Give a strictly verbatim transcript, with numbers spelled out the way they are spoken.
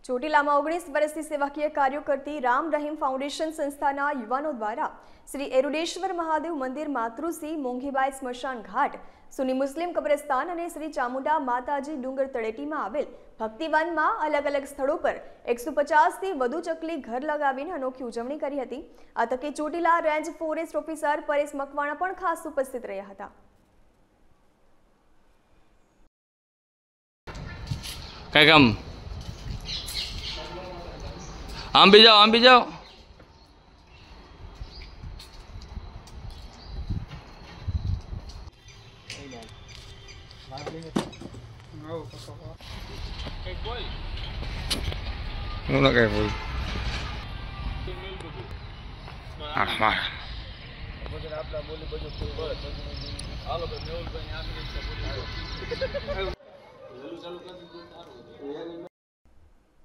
ચોટીલામાં ઓગણીસ વર્ષથી સેવાકીય કાર્યો કરતી રામ રહીમ ફાઉન્ડેશન સંસ્થાના યુવાનો દ્વારા શ્રી એરુડેશ્વર મહાદેવ મંદિર, માતૃશ્રી મોંઘીબાઈ સ્મશાન ઘાટ, સુની મુસ્લિમ કબ્રસ્તાન અને શ્રી ચામુંડા માતાજી ડુંગર તળેટીમાં આવેલ ભક્તિવનમાં અલગ અલગ સ્થળો પર એકસો પચાસથી વધુ ચકલી ઘર લગાવીને અનોખી ઉજવણી કરી હતી। આ તકે Chotila range forest officer Paresh Makwana પણ ખાસ ઉપસ્થિત રહ્યા હતા। કઈ કામ આમ બી જાઓ, આમ બી જાઓ। હું ના કઈ બોલ આ માર આપડા બોલી બધું હાલો ભાઈ મેહુલભાઈ ને આપી દે ચાલુ કરી દીધું।